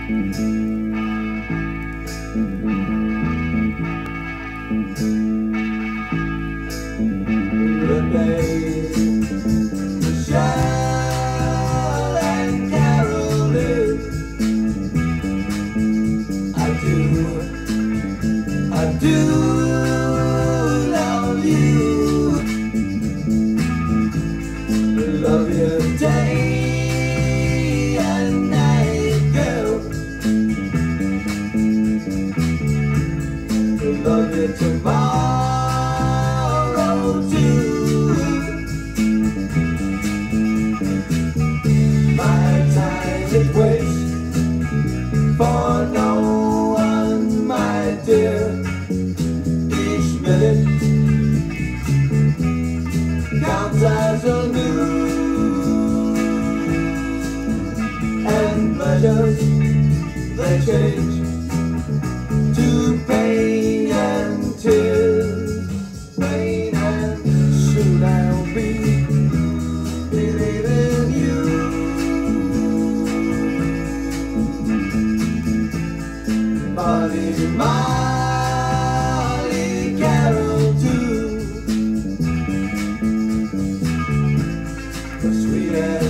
The days, Michelle and Caroline, I do love you. Love you day and night, girl. Love you tomorrow too. My time is waste for no one, my dear. Each minute counts as a new, and pleasures they change to pain and tears. Pain, and soon I'll be believing you. Molly, Molly, Carol too. Sweet as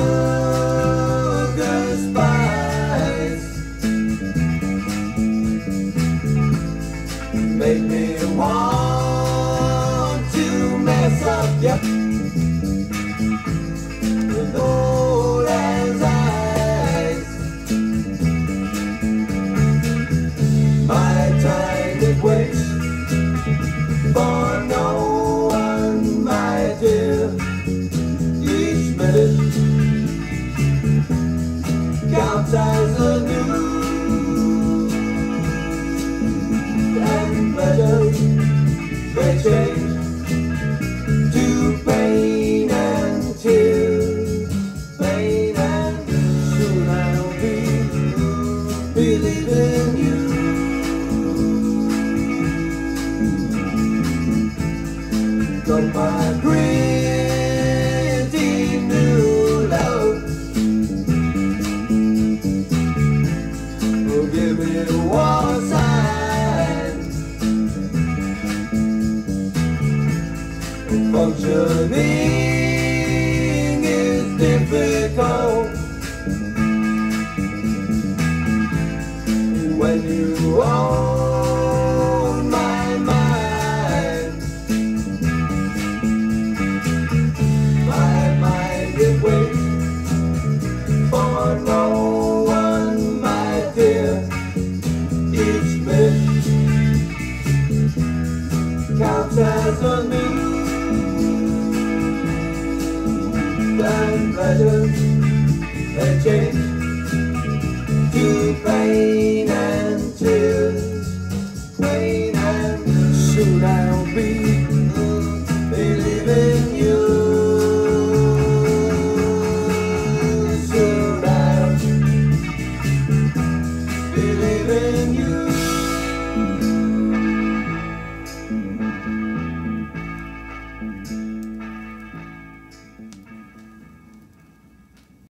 sugar spice, make me want to mess up, yep, with old as ice. My time is waste for no one, my dear. Each minute counts as a new, and pleasures they change to pain and tears. Pain, and soon I'll be believing you. Come my pretty new love, oh, give me one sign. Functioning is difficult when you own my mind. My mind is waste for no one, my dear. Each minute counts as a new, and pleasures they change to pain and tears. Pain, and soon I'll be believing you. Soon I'll believe in you.